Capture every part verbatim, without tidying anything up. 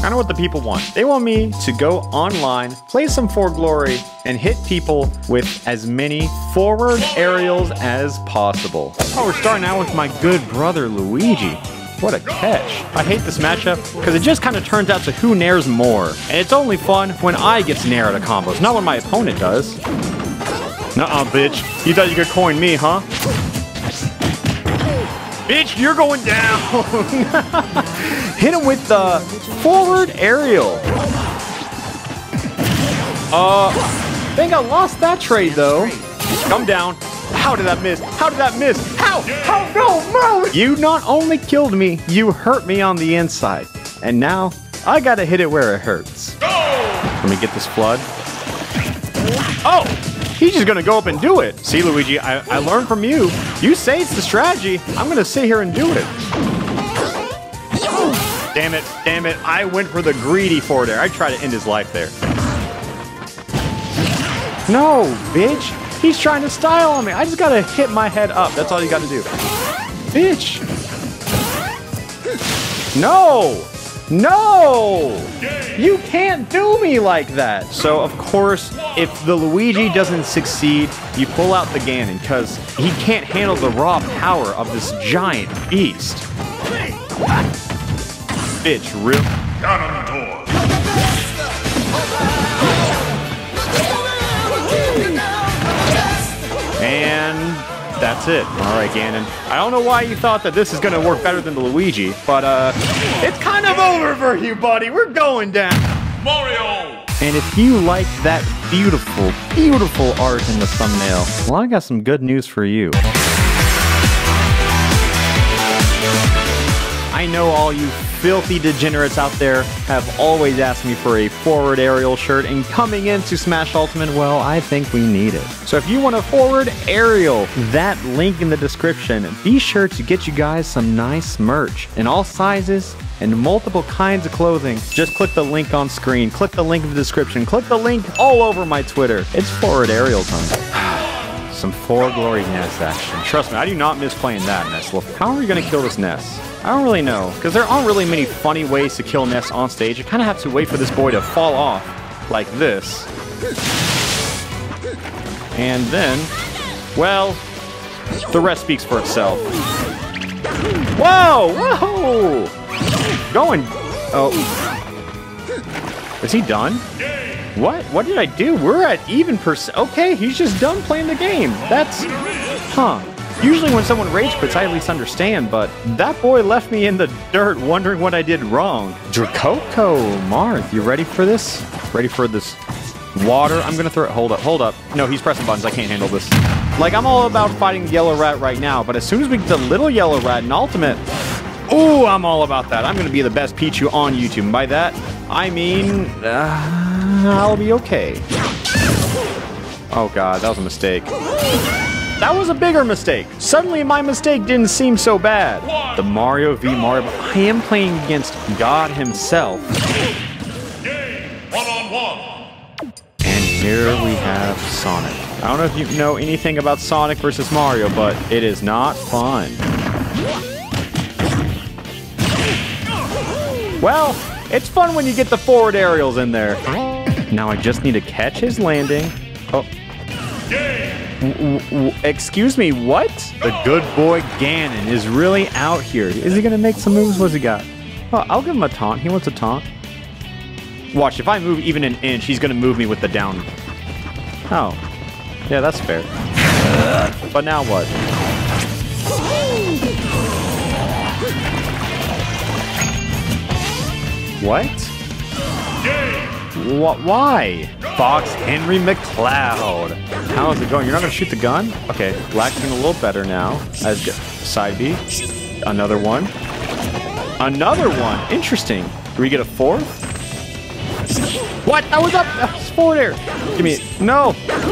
I know what the people want. They want me to go online, play some For Glory, and hit people with as many forward aerials as possible. Oh, we're starting out with my good brother, Luigi. What a catch. I hate this matchup because it just kind of turns out to who nares more. And it's only fun when I get to nair out of combos, not when my opponent does. Nuh-uh, bitch. You thought you could coin me, huh? Bitch, you're going down. Hit him with the forward aerial. Uh, I think I lost that trade, though. Come down. How did that miss? How did that miss? How? How? No, no! You not only killed me, you hurt me on the inside. And now, I gotta hit it where it hurts. Let me get this flood. Oh! He's just gonna go up and do it. See, Luigi, I, I learned from you. You say it's the strategy. I'm gonna sit here and do it. Damn it, damn it. I went for the greedy forward air. I tried to end his life there. No, bitch. He's trying to style on me. I just gotta hit my head up. That's all you gotta do. Bitch. No. No. You can't do me like that. So, of course, if the Luigi doesn't succeed, you pull out the Ganon because he can't handle the raw power of this giant beast. Bitch, real. And that's it. All right, Ganon. I don't know why you thought that this is going to work better than the Luigi, but uh, it's kind of over for you, buddy. We're going down. Mario! And if you like that beautiful, beautiful art in the thumbnail, well, I got some good news for you. I know all you filthy degenerates out there have always asked me for a forward aerial shirt, and coming into Smash Ultimate, well, I think we need it. So if you want a forward aerial, that link in the description, be sure to get you guys some nice merch in all sizes and multiple kinds of clothing. Just click the link on screen, click the link in the description, click the link all over my Twitter. It's forward aerial time. Some For Glory Ness action. Trust me, I do not miss playing that, Ness. How are we gonna kill this Ness? I don't really know, because there aren't really many funny ways to kill Ness on stage. You kind of have to wait for this boy to fall off, like this. And then, well, the rest speaks for itself. Whoa! Whoa! Going... Oh. Is he done? What? What did I do? We're at even percent. Okay, he's just done playing the game. That's... Huh. Usually when someone rage quits, I at least understand, but that boy left me in the dirt wondering what I did wrong. Dracoco, Marth, you ready for this? Ready for this water? I'm gonna throw it. Hold up, hold up. No, he's pressing buttons. I can't handle this. Like, I'm all about fighting the Yellow Rat right now, but as soon as we get the little Yellow Rat in Ultimate, ooh, I'm all about that. I'm gonna be the best Pichu on YouTube. And by that, I mean, uh, I'll be okay. Oh God, that was a mistake. That was a bigger mistake. Suddenly my mistake didn't seem so bad. The Mario v Mario. I am playing against God himself. One on one. And here we have Sonic. I don't know if you know anything about Sonic versus Mario, but it is not fun. Well, it's fun when you get the forward aerials in there. Now I just need to catch his landing. Oh. W w excuse me, what? The good boy Ganon is really out here. Is he gonna make some moves? What's he got? Oh, I'll give him a taunt. He wants a taunt. Watch, if I move even an inch, he's gonna move me with the down. Oh. Yeah, that's fair. But now what? What? What? Why? Fox Henry McCloud. How is it going? You're not going to shoot the gun? Okay, Black's doing a little better now. As side B. Another one. Another one. Interesting. Do we get a fourth? What? That was up. That was forward air. Give me it. No.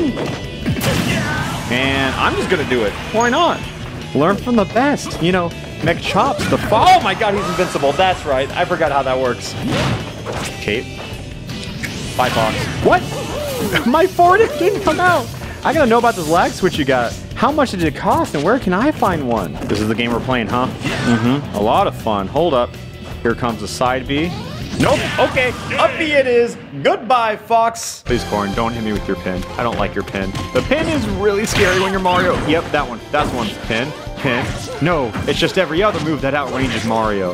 And I'm just going to do it. Why not? Learn from the best. You know, McChops the fall. Oh my God, he's invincible. That's right. I forgot how that works. Cape. Bye, Fox. What? My forward air didn't come out. I gotta know about this lag switch you got. How much did it cost and where can I find one? This is the game we're playing, huh? Mm-hmm. A lot of fun. Hold up. Here comes the side B. Nope. Okay. Up B it is. Goodbye, Fox. Please, Corn, don't hit me with your pin. I don't like your pin. The pin is really scary when you're Mario. Yep, that one. That's one. Pin. Pin. No, it's just every other move that outranges Mario.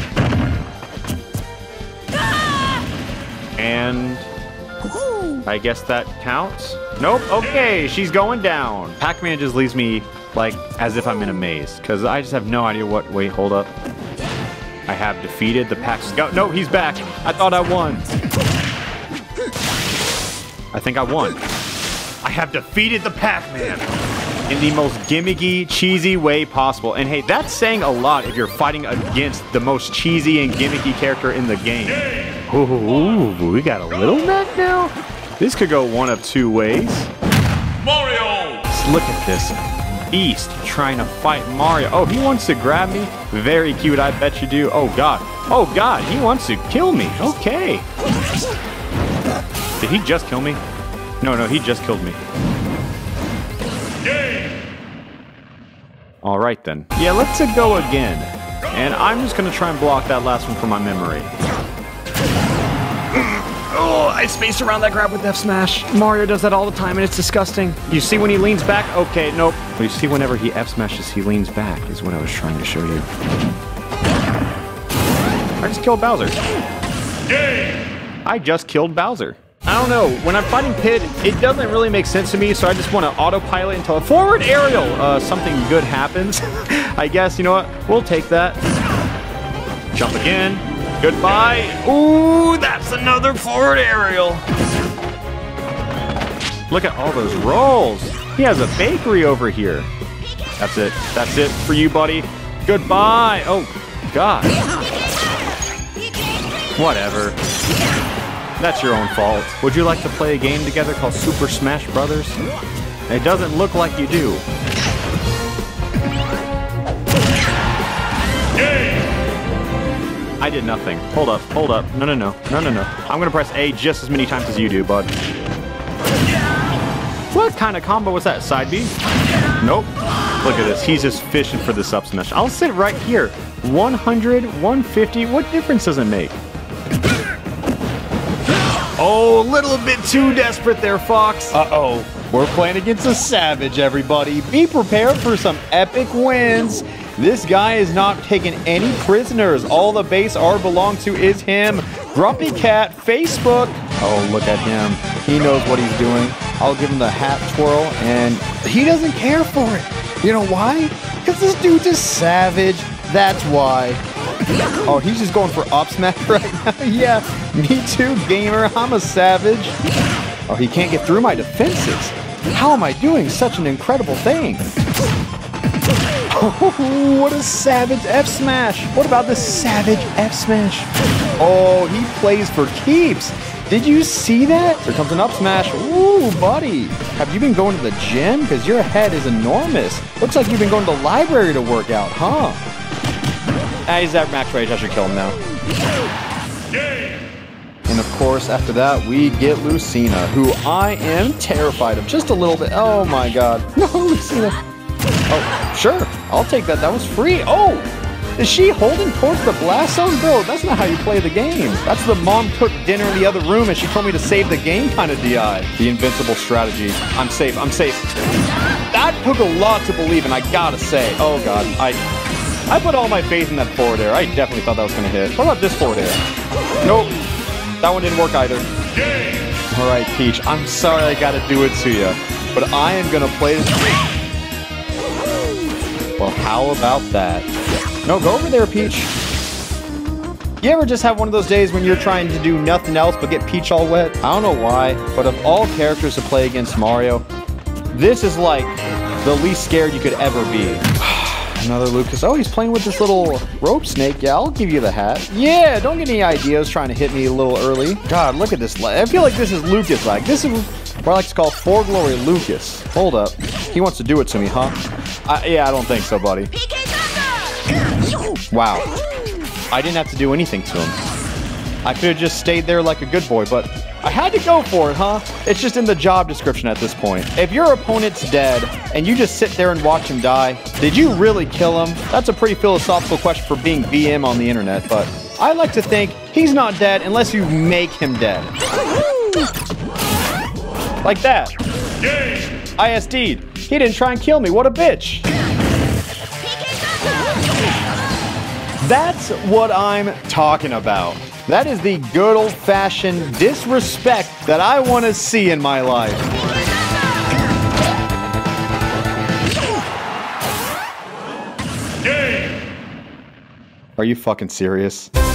And I guess that counts. Nope. Okay, she's going down. Pac-Man just leaves me like as if I'm in a maze because I just have no idea what. Wait, hold up. I have defeated the Pac Scout. No, he's back. I thought I won. I think I won. I have defeated the Pac-Man in the most gimmicky, cheesy way possible. And hey, that's saying a lot if you're fighting against the most cheesy and gimmicky character in the game. Ooh, we got a little neck now. This could go one of two ways. Mario! Let's look at this beast trying to fight Mario. Oh, he wants to grab me? Very cute, I bet you do. Oh, God. Oh, God, he wants to kill me. Okay. Did he just kill me? No, no, he just killed me. All right, then. Yeah, let's go again. And I'm just going to try and block that last one from my memory. Oh, I spaced around that grab with F smash. Mario does that all the time, and it's disgusting. You see when he leans back? Okay, nope. Well, you see whenever he F smashes, he leans back, is what I was trying to show you. I just killed Bowser. I just killed Bowser. I don't know. When I'm fighting Pit, it doesn't really make sense to me, so I just want to autopilot until a forward aerial. Uh, something good happens. I guess, you know what? We'll take that. Jump again. Goodbye. Ooh, that's another forward aerial. Look at all those rolls. He has a bakery over here. That's it. That's it for you, buddy. Goodbye. Oh, God. Whatever. That's your own fault. Would you like to play a game together called Super Smash Brothers? It doesn't look like you do. I did nothing. Hold up, hold up. No, no, no. No, no, no. I'm gonna press A just as many times as you do, bud. What kind of combo was that? Side B? Nope. Look at this. He's just fishing for this up smash. I'll sit right here. one hundred, one fifty. What difference does it make? Oh, a little bit too desperate there, Fox. Uh-oh. We're playing against a savage, everybody. Be prepared for some epic wins. This guy is not taking any prisoners. All the base R belongs to is him. Grumpy Cat, Facebook. Oh, look at him. He knows what he's doing. I'll give him the hat twirl, and he doesn't care for it. You know why? Because this dude's a savage. That's why. Oh, he's just going for up smash right now? Yeah, me too, gamer. I'm a savage. Oh, he can't get through my defenses. How am I doing such an incredible thing? Oh, what a savage F smash. What about this savage F smash? Oh, he plays for keeps. Did you see that? Here comes an up smash. Ooh, buddy. Have you been going to the gym? Because your head is enormous. Looks like you've been going to the library to work out, huh? Ah, he's at max rage. I should kill him now. And of course, after that, we get Lucina, who I am terrified of just a little bit. Oh my god. No, Lucina. Oh, sure. I'll take that. That was free. Oh, is she holding towards the blast zone? Bro, that's not how you play the game. That's the mom cooked dinner in the other room and she told me to save the game kind of D I. The invincible strategy. I'm safe. I'm safe. That took a lot to believe in, I gotta say. Oh god. I... I put all my faith in that forward air. I definitely thought that was going to hit. What about this forward air? Nope. That one didn't work either. All right, Peach. I'm sorry I got to do it to you. But I am going to play this. Well, how about that? No, go over there, Peach. You ever just have one of those days when you're trying to do nothing else but get Peach all wet? I don't know why, but of all characters to play against Mario, this is like the least scared you could ever be. Another Lucas. Oh, he's playing with this little rope snake. Yeah, I'll give you the hat. Yeah, don't get any ideas trying to hit me a little early. God, look at this. I feel like this is Lucas-like. This is what I like to call For Glory Lucas. Hold up. He wants to do it to me, huh? I, yeah, I don't think so, buddy. Wow. I didn't have to do anything to him. I could have just stayed there like a good boy, but I had to go for it, huh? It's just in the job description at this point. If your opponent's dead and you just sit there and watch him die, did you really kill him? That's a pretty philosophical question for being V M on the internet, but I like to think he's not dead unless you make him dead. Like that. I S D'd. He didn't try and kill me. What a bitch. That's what I'm talking about. That is the good old-fashioned disrespect that I want to see in my life. Are you fucking serious?